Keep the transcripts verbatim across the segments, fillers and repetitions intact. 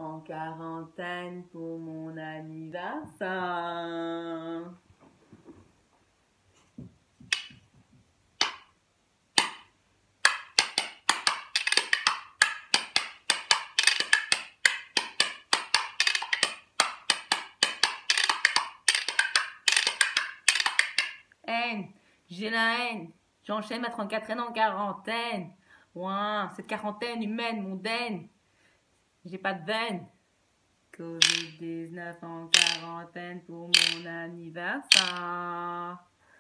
en quarantaine pour mon anniversaire. Haine, j'ai la haine, j'enchaîne ma trente-quatre ans en quarantaine. Ouin, cette quarantaine humaine, mondaine, j'ai pas de veine. covid dix-neuf en quarantaine pour mon anniversaire.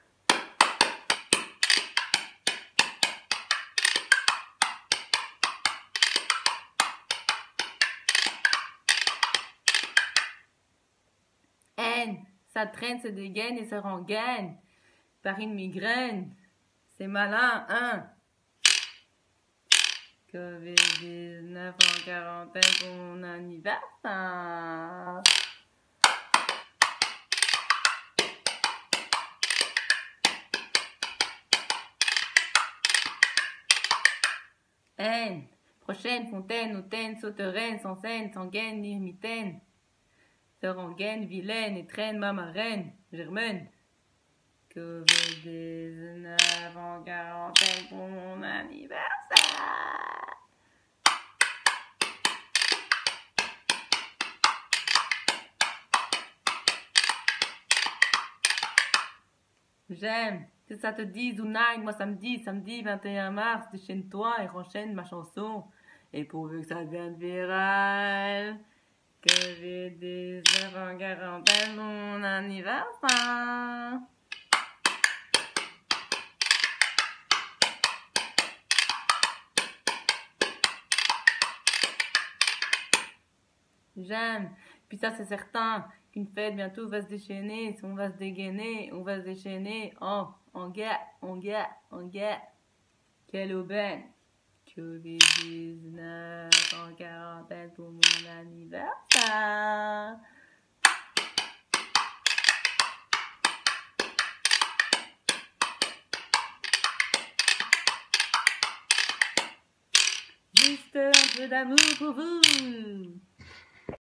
Haine, ça traîne, se dégaine et se rengaine par une migraine. C'est malin, hein? covid dix-neuf en quarantaine pour mon anniversaire. Haine, prochaine fontaine, hautaine, sauterelle, sans scène, sans gaine, ni mitaine. Se rengaine, vilaine, et traîne ma marraine, germaine. covid dix-neuf en quarantaine pour mon anniversaire. J'aime que ça te dise ou nine, moi samedi, samedi vingt et un mars, déchaîne-toi et renchaîne ma chanson. Et pourvu que ça devienne viral, covid dix-neuf en quarantaine pour mon anniversaire. J'aime, puis ça c'est certain, qu'une fête bientôt va se déchaîner, si on va se dégainer, on va se déchaîner, oh, en guerre, en guerre, en guerre, quelle aubaine, covid dix-neuf en quarantaine pour mon anniversaire. Juste un peu d'amour pour vous.